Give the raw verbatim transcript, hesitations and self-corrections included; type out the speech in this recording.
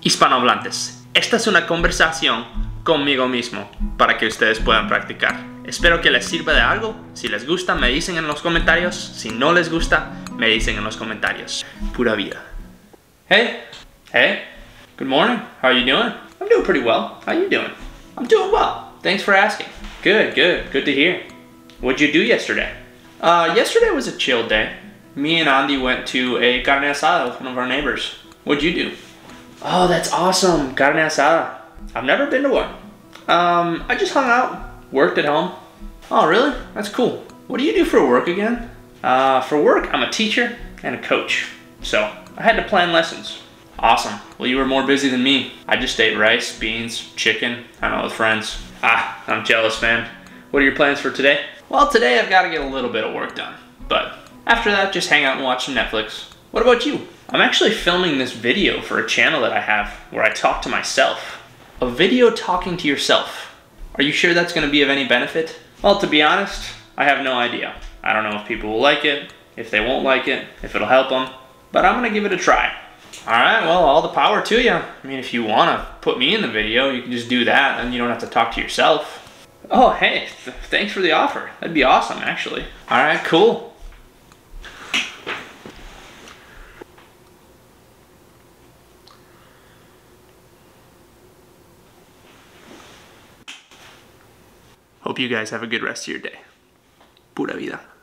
Hispanohablantes, esta es una conversación conmigo mismo para que ustedes puedan practicar. Espero que les sirva de algo. Si les gusta, me dicen en los comentarios. Si no les gusta, me dicen en los comentarios. Pura vida. Hey, hey, good morning. How are you doing? I'm doing pretty well. How you doing? I'm doing well. Thanks for asking. Good, good, good to hear. What'd you do yesterday? Uh, yesterday was a chill day. Me and Andy went to a carne asada with one of our neighbors. What'd you do? Oh, that's awesome. Carne asada. I've never been to one. Um, I just hung out, worked at home. Oh, really? That's cool. What do you do for work again? Uh, for work, I'm a teacher and a coach. So, I had to plan lessons. Awesome. Well, you were more busy than me. I just ate rice, beans, chicken, hung out with friends. Ah, I'm jealous, man. What are your plans for today? Well, today I've got to get a little bit of work done. But after that, just hang out and watch some Netflix. What about you? I'm actually filming this video for a channel that I have where I talk to myself. A video talking to yourself. Are you sure that's going to be of any benefit? Well, to be honest, I have no idea. I don't know if people will like it, if they won't like it, if it'll help them, but I'm going to give it a try. Alright, well, all the power to you. I mean, if you want to put me in the video, you can just do that and you don't have to talk to yourself. Oh, hey, th thanks for the offer. That'd be awesome, actually. Alright, cool. Hope you guys have a good rest of your day. Pura vida.